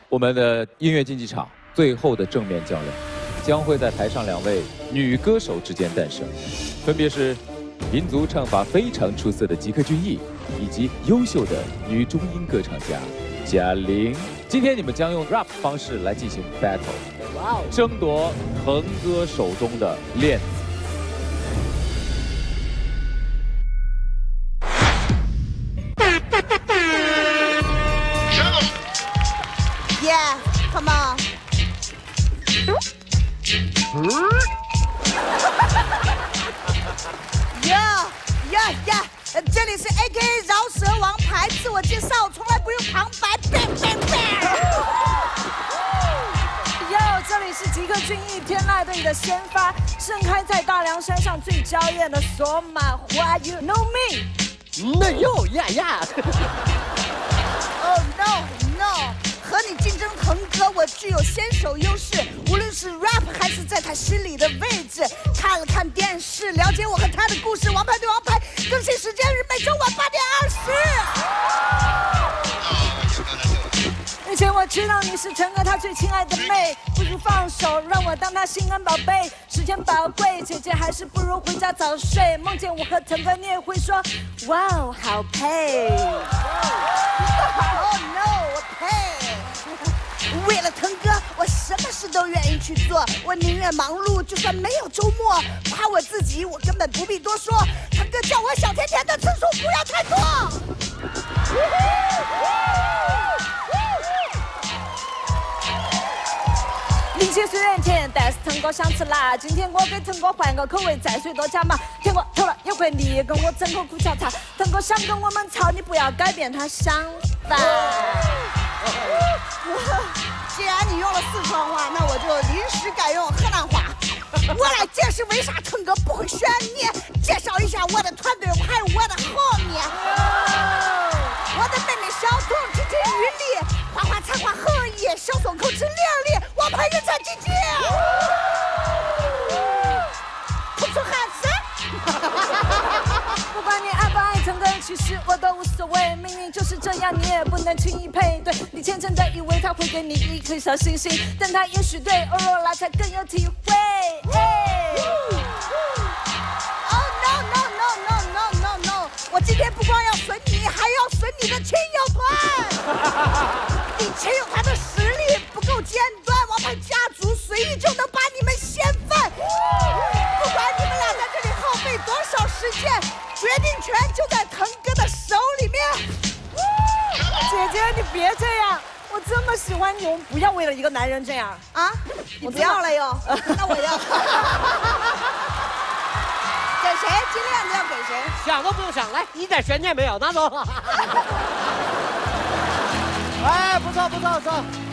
我们的音乐竞技场最后的正面较量，将会在台上2位女歌手之间诞生，分别是民族唱法非常出色的吉克隽逸，以及优秀的女中音歌唱家贾玲。今天你们将用 rap 方式来进行 battle， 争夺腾哥手中的链子。 Yeah, come on. Yeah, 这里是 AKA 饶舌王牌，自我介绍从来不用旁白。Bang bang bang。 哟，这里是吉克隽逸天籁队的先发，盛开在大凉山上最娇艳的索马花。You know me？ 那哟呀。 Oh no。 和你竞争腾哥，我具有先手优势，无论是 rap 还是在他心里的位置。看了看电视，了解我和他的故事。王牌对王牌，更新时间是每周晚8点20。以前我知道你是腾哥他最亲爱的妹，不如放手，让我当他心安宝贝。时间宝贵，姐姐还是不如回家早睡。梦见我和腾哥，你也会说，哇哦，好配。Oh no， 我配。 为了腾哥，我什么事都愿意去做。我宁愿忙碌，就算没有周末。夸我自己，我根本不必多说。腾哥叫我小甜甜的次数不要太多。零七随缘甜，但是腾哥想吃辣。今天我给腾哥换个口味，再水多加码。甜过头了也会腻，跟我整口苦荞茶。腾哥想跟我们吵，你不要改变他想法。 既然你用了四川话，那我就临时改用河南话。我来解释为啥腾哥不会选你，介绍一下我的团队还有我的后面。我的妹妹小董支持玉丽，花花才华横溢，小松口齿伶俐，王牌人才济济。吐出汗水。不管你爱不爱腾哥，其实我都无所谓。命运就是这样，你也不能轻易配对。你天真的以为他会给你一颗小星星，但他也许对欧若拉才更有体会。Oh no！ 我今天不光要损你，还要损你的亲友团。你亲友团的实力不够尖端，王牌家族随意就能把你们掀翻。不管你们俩在这里耗费多少时间，决定权就在腾哥的手里面。姐姐，你别这样，我这么喜欢你，我们不要为了一个男人这样啊！你不要了哟，那我要。给谁？金链子要给谁？ 想都不用想，来，一点悬念没有，拿走。哎，不错。